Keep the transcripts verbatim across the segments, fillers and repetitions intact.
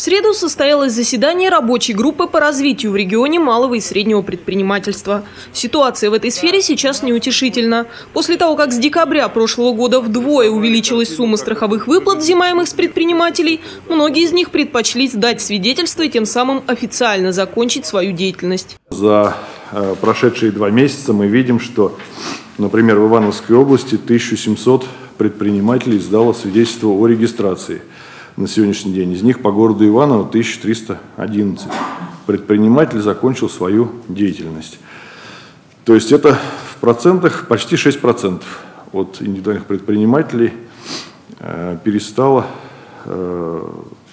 В среду состоялось заседание рабочей группы по развитию в регионе малого и среднего предпринимательства. Ситуация в этой сфере сейчас неутешительна. После того, как с декабря прошлого года вдвое увеличилась сумма страховых выплат, взимаемых с предпринимателей, многие из них предпочли сдать свидетельство и тем самым официально закончить свою деятельность. За э, прошедшие два месяца мы видим, что, например, в Ивановской области тысяча семьсот предпринимателей сдало свидетельство о регистрации. На сегодняшний день из них по городу Иваново тысяча триста одиннадцать. Предприниматель закончил свою деятельность. То есть это в процентах почти шесть процентов от индивидуальных предпринимателей э, перестало, э,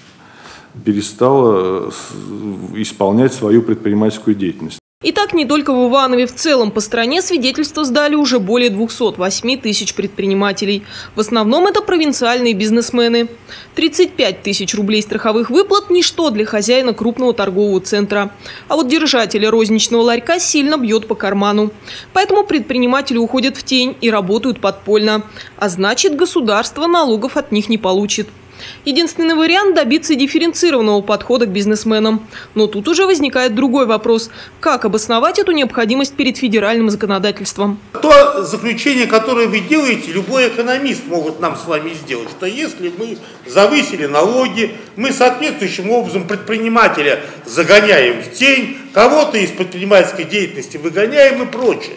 перестало исполнять свою предпринимательскую деятельность. Итак, не только в Иванове, в целом по стране свидетельства сдали уже более двухсот восьми тысяч предпринимателей. В основном это провинциальные бизнесмены. тридцать пять тысяч рублей страховых выплат – ничто для хозяина крупного торгового центра. А вот держателя розничного ларька сильно бьет по карману. Поэтому предприниматели уходят в тень и работают подпольно. А значит, государство налогов от них не получит. Единственный вариант – добиться дифференцированного подхода к бизнесменам. Но тут уже возникает другой вопрос – как обосновать эту необходимость перед федеральным законодательством? То заключение, которое вы делаете, любой экономист может нам с вами сделать, что если мы завысили налоги, мы соответствующим образом предпринимателя загоняем в тень, кого-то из предпринимательской деятельности выгоняем и прочее.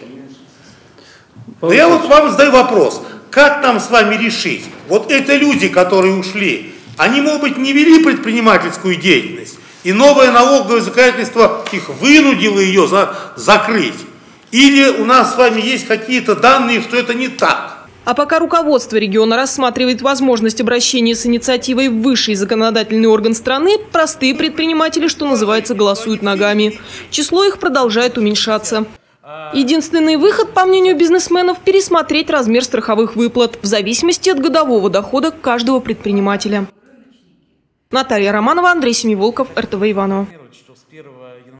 Но я вот вам задаю вопрос. Как нам с вами решить? Вот это люди, которые ушли, они, может быть, не вели предпринимательскую деятельность, и новое налоговое законодательство их вынудило ее за, закрыть. Или у нас с вами есть какие-то данные, что это не так? А пока руководство региона рассматривает возможность обращения с инициативой в высший законодательный орган страны, простые предприниматели, что называется, голосуют ногами. Число их продолжает уменьшаться. Единственный выход, по мнению бизнесменов, пересмотреть размер страховых выплат в зависимости от годового дохода каждого предпринимателя. Наталья Романова, Андрей Семиволков, эр тэ вэ Иваново.